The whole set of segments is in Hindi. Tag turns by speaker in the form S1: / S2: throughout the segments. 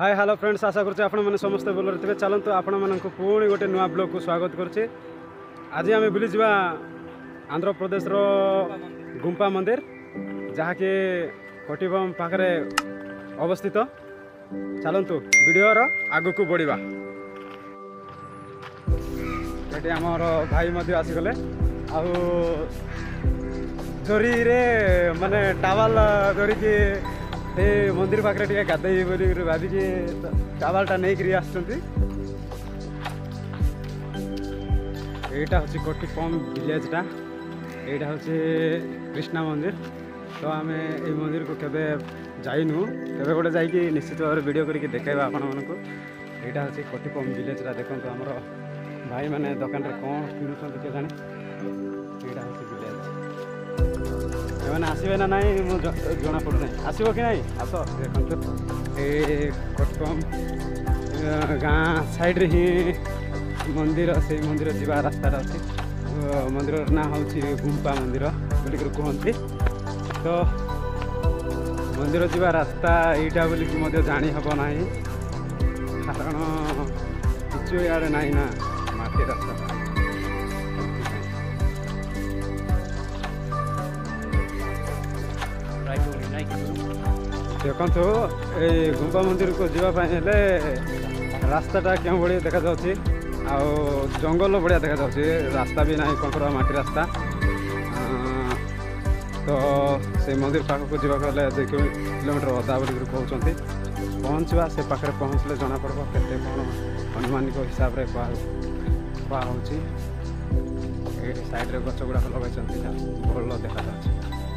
S1: हाय हेलो फ्रेंड्स, आशा करछे आपण माने समस्त बोलर थे। चलतु आपण मानक पुणी गोटे नुआ ब्लॉग को स्वागत करछे। आज आम बुली जावा आंध्र प्रदेश रो गुंपा मंदिर, जहाँ के कटिबम पाखरे अवस्थित। चलतु वीडियो रो आगु को बढ़िबा। एटी हमर भाई मध्य आसी गले आउ जोरी रे माने टावल जोरी के मंदिर पाखे टे गाधे बोली भाविकी टावलटा नहीं करी आसुँच। एटा हूँ कटिपम विलेजटा, एटा हूँ कृष्णा मंदिर। तो आम ये मंदिर को केबे जाइनु, केबे गोटे जाइए निश्चित भाव में वीडियो करके देखेबा आपण मानक। एटा हूँ कटिपम विलेजटा। देखो आमर भाई मैंने दुकान रे कौन किनुछन के जाने। एटा हूँ विलेज। एमाने आसबे ना नाई जना पड़ू ना, आसब कि नहीं आस। देखो ये कटकम गाँ साइड रे ही मंदिर, से मंदिर जीवा रास्ता अच्छी। मंदिर ना हूँ गुंपा मंदिर बोलिक कहते। तो मंदिर जीवा रास्ता यहीटा बोलिक जानी हम ना, कारण किचु इे ना ना माटी रास्ता। देखो ये गुंपा मंदिर को जावाई रास्ताटा क्यों भाई देखा जाऊँगी, आउ जंगल बढ़िया देखा जाऊँगी। रास्ता भी ना कंकड़ माटी रास्ता। तो से मंदिर पाखक जावाक 2 किलोमीटर अधा बोल कहते। पहुँचवा से पाखे पहुँचले जना पड़ब केते कौन अनुमानिक हिसाब से कहूँ। ये साइड रे गछ गुड़ाक लगे भल देखा जाऊँगी।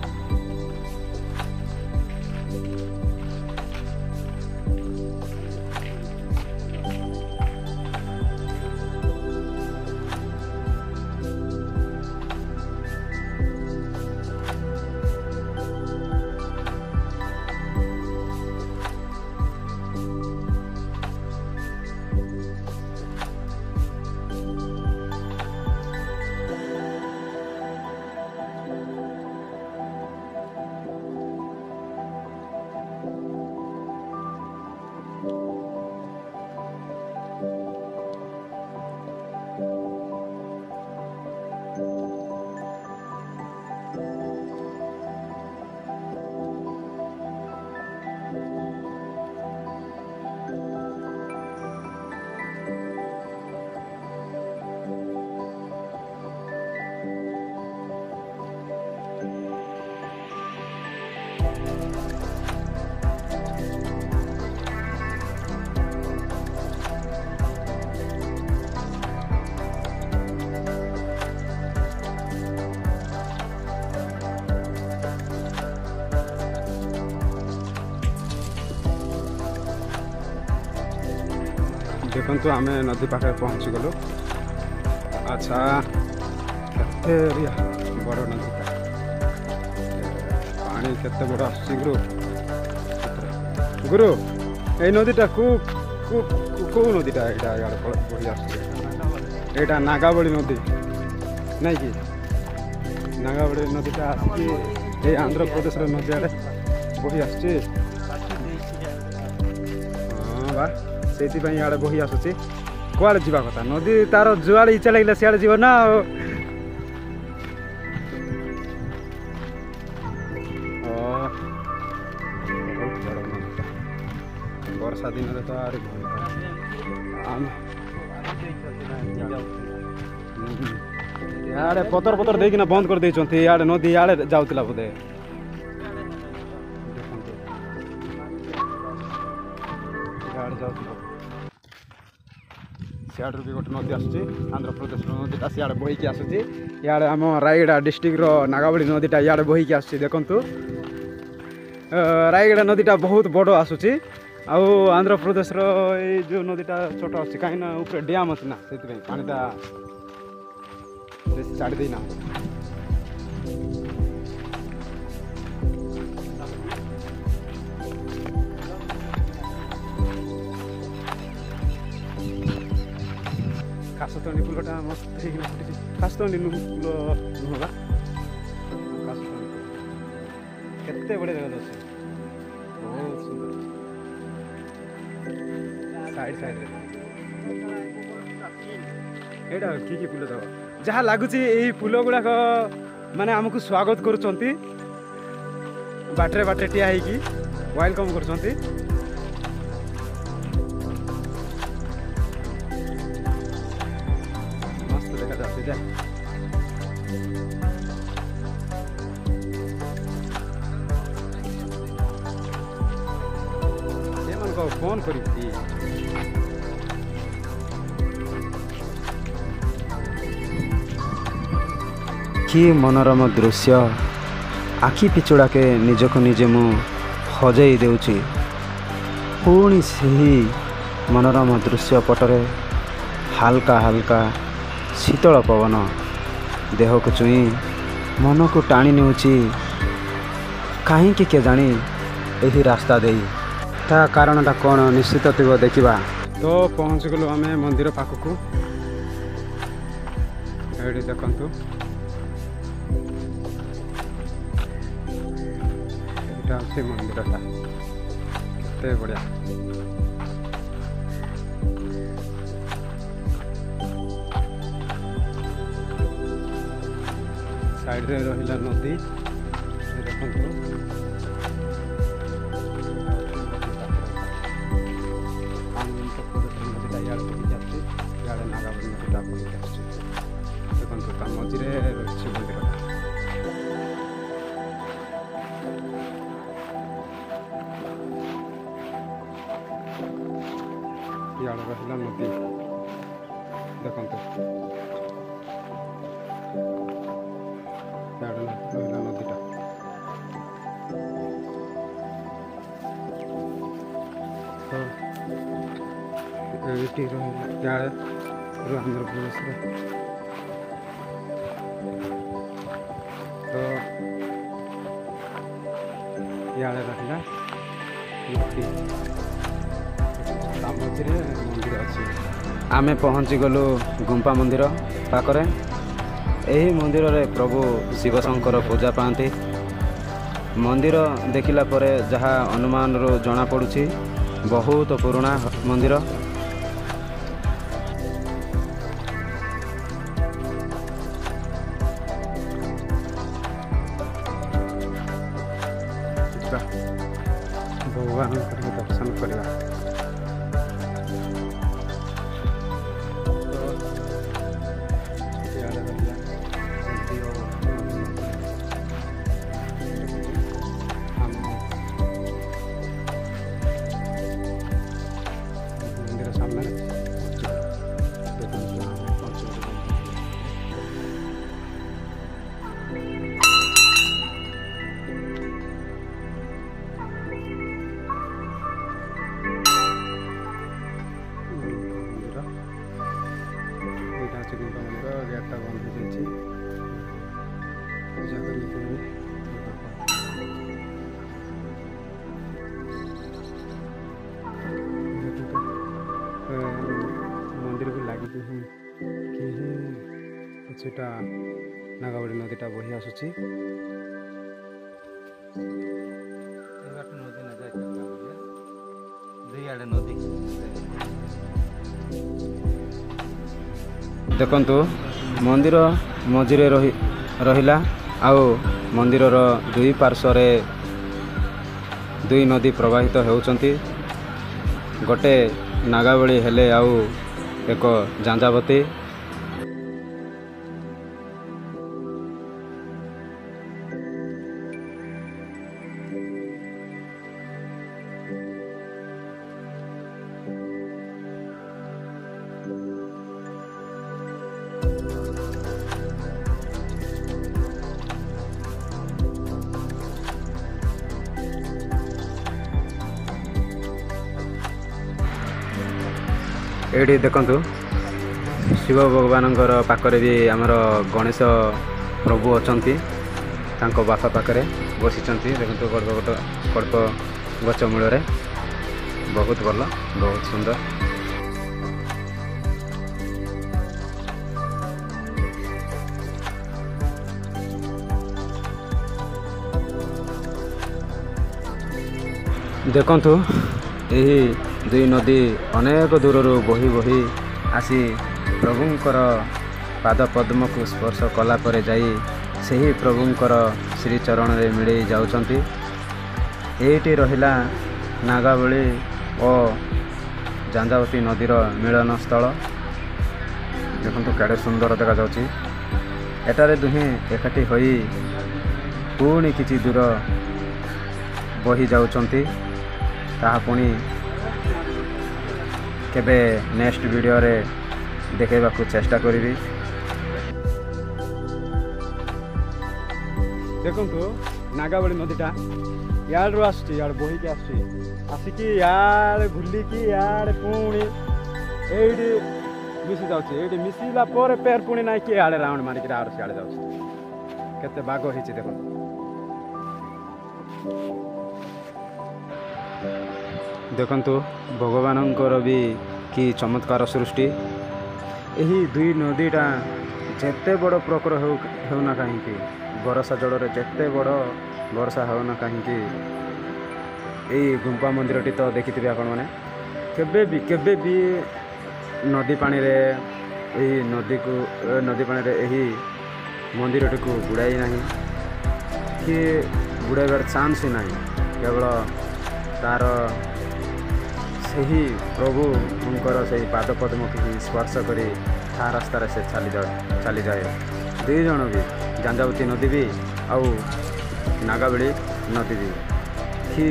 S1: देखो आम नदी पाखे पहुँची गलु। अच्छा केते बड़ नदी, पानी केते बड़ आस गुरु। गुरु ये नदीटा कौ नदीटा यहाँ बढ़ी आसा नागावली नदी नहीं कि? नागावली नदीटा आसिक आंध्र प्रदेश नदी आड़े बढ़ी आस। हाँ बा से इे बही आसूँ। कड़े जावा कथा नदी तार जुआड़े इच्छा लगे सियाड़े जीव ना। वर्षा दिन तो इे पतर पतर देना बंद कर देते। इे नदी इे जाऊला बोधे। सियाड़ भी गोटे नदी आसूँ आंध्र प्रदेश नदीटा सियाड़े बहीकि आसूँ। इे आम रायगड़ा डिस्ट्रिक्ट नागावली नदीटा इे बहीकि आसूँ। देखु रायगड़ा नदीटा बहुत बड़ आसूँ। आउ आंध्र प्रदेश जो नदीटा छोट आसूँ कहीं ऊपर डैम अच्छी ना, से पानीटा बेस छाड़ी देना। खासतंडी फुलटा मस्त देखना फुटी। खासतंडी फुल नुहला खासतंडी केते बढ़िया जगह बहुत सुंदर। साइड साइड एटा की फूल देव जहाँ लगुच यही फूल गुड़ाक माने आमको स्वागत करुँच बाटे बाटे ठिया होगी वेलकम कर मस्त देखा जाती फोन करी कि मनोरम दृश्य आखि पिछुड़ाके निजक निजे मु हजई देउची पुणी सही मनोरम दृश्य पटरे हालका हालका शीतल पवन देह को छुई मन को टाणी नेउची कहीं के जानी यही रास्ता दे ता कारणटा कौन निश्चित थी देखा तो पहुँच गलु आम मंदिर पाखक ये देखु यहाँ हूँ मंदिरटा केते बढ़िया साइड रे रहिला नदी देखु मझे रही मंदिर इे रहा नदी देखु रहा नदीटा तो ये रहा आंध्र प्रदेश तो इे रहा मझे मंदिर अच्छी आमे पहुँची गलु गुंपा मंदिर पाखरे यही मंदिर रे प्रभु शिव शंकर पूजा पाती मंदिर देखिला परे जहाँ अनुमान रो जना पड़ुछि बहुत पुराना मंदिर भगवान दर्शन करवा मंदिर सामने गेटा बंद हो जाए पूजा मंदिर को लगे किछटा नागावड़ी नदीटा बही आसुची देखंतु मंदिर मझिरे रहिला आउ मंदिरर दुई पार्श्वरे दुई नदी प्रवाहित होउचंती गोटे नागावली हेले आउ एक जांजावती ये देखु शिव भगवान पाखरे भी आमर गणेश प्रभु अच्छा बापा पाखे बसी देखो कड़प गच मूल बहुत भल बहुत सुंदर देखु यही ଦୁଇ ନଦୀ ଅନେକ ଦୂରରୁ ବହି ବହି ଆସି ପ୍ରଭୁଙ୍କର ପାଦ ପଦ୍ମକୁ ସ୍ପର୍ଶ କଲା ପରେ ଯାଇ ସେହି ପ୍ରଭୁଙ୍କର ଶ୍ରୀଚରଣରେ ମିଳେଇ ଯାଉଛନ୍ତି। ଏଇଠି ରହିଲା ନାଗାବଳି ଓ ଜାଞ୍ଜାବତୀ ନଦୀର ମିଳନ ସ୍ଥଳ। ଦେଖନ୍ତୁ କେଡ଼େ ସୁନ୍ଦର ଦେଖାଯାଉଛି। ଏଠାରେ ଦୁହେଁ ଏକାଠି ହୋଇ ପୁଣି କିଛି ଦୂର ବହି ଯାଉଛନ୍ତି। ତାହା ପୁଣି କେବେ ନେକ୍ସଟ ଭିଡ଼ିଓରେ ଦେଖାଇବାକୁ ଚେଷ୍ଟା କରିବି। ଦେଖନ୍ତୁ ନାଗାବଳି ନଦୀଟା ଇଆଡ଼ରୁ ଆସୁଛି, ଇଆଡ଼େ ବୋହିକି ଆସୁଛି, ଆସିକି ଇଆଡ଼େ ବୁଲିକି ଇଆଡ଼େ ପୁଣି ଏଇଠି ମିଶି ଯାଉଛି। ଏଇଠି ମିଶିଲା ପରେ ଫେର ପୁଣି ନାଇକି ଇଆଡ଼େ ରାଉଣ୍ଡ ମାରିକି ଆହୁରି ସିଆଡ଼େ ଯାଉଛି। କେତେ ବାଗ ହେଇଛି ଦେଖନ୍ତୁ। ଦେଖନ୍ତୁ ଭଗବାନଙ୍କର ବି କି ଚମତ୍କାର ସୃଷ୍ଟି। ଏହି ଦୁଇ ନଦୀଟା ଯେତେ ବଡ଼ ପ୍ରଖର ହେଉନା କାହିଁକି, ବର୍ଷା ଜଳରେ ଯେତେ ବଡ଼ ବର୍ଷା ହେଉନା କାହିଁକି, ଏଇ ଗୁମ୍ଫା ମନ୍ଦିରଟି ତ ଦେଖିଥିବେ ଆପଣମାନେ। କେବେ ବି ନଦୀ ପାଣିରେ ଏହି ମନ୍ଦିରଟିକୁ ବୁଡ଼ାଇ ନାହିଁ କି ବୁଡ଼ାଇବାର ଚାନ୍ସ ହିଁ ନାହିଁ। କେବଳ ତା'ର ସେହି ପ୍ରଭୁଙ୍କର ସେହି ପାଦ ପଦ୍ମକୁ ହିଁ ସ୍ପର୍ଶ କରି ତା ରାସ୍ତାରେ ସେ ଚାଲିଯାଏ। ଦୁଇ ଜଣ ବି, ଜାଞ୍ଜାବତୀ ନଦୀ ବି ଆଉ ନାଗାବଳି ନଦୀ ବି। କି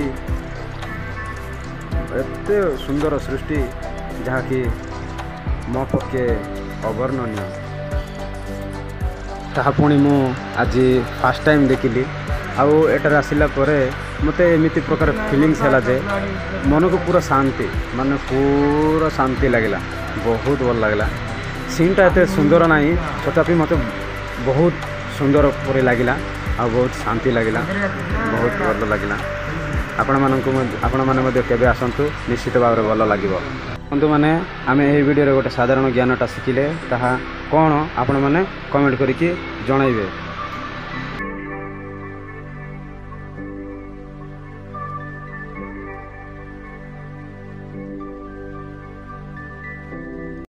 S1: ଏତେ ସୁନ୍ଦର ସୃଷ୍ଟି ଯାହାକି ମୋ ପକ୍ଷେ ଅବର୍ଣ୍ଣନୀୟ। ତାହା ପୁଣି ମୁଁ ଆଜି ଫାର୍ଷ୍ଟ ଟାଇମ୍ ଦେଖିଲି। ଆଉ ଏଠାରେ ଆସିଲା ପରେ ମୋତେ ଏମିତି ପ୍ରକାର ଫିଲିଙ୍ଗସ୍ ହେଲା ଯେ ମନକୁ ପୁରା ଶାନ୍ତି ଲାଗିଲା। ବହୁତ ଭଲ ଲାଗିଲା। ସିନ୍ଟା ଏତେ ସୁନ୍ଦର ନାହିଁ, ତଥାପି ମୋତେ ବହୁତ ସୁନ୍ଦର ପରି ଲାଗିଲା ଆଉ ବହୁତ ଶାନ୍ତି ଲାଗିଲା, ବହୁତ ଭଲ ଲାଗିଲା। ଆପଣମାନେ ମଧ୍ୟ କେବେ ଆସନ୍ତୁ, ନିଶ୍ଚିତ ଭାବରେ ଭଲ ଲାଗିବ। ବନ୍ଧୁମାନେ, ଆମେ ଏହି ଭିଡ଼ିଓରେ ଗୋଟେ ସାଧାରଣ ଜ୍ଞାନଟା ଶିଖିଲେ। ତାହା କ'ଣ ଆପଣମାନେ କମେଣ୍ଟ କରିକି ଜଣାଇବେ।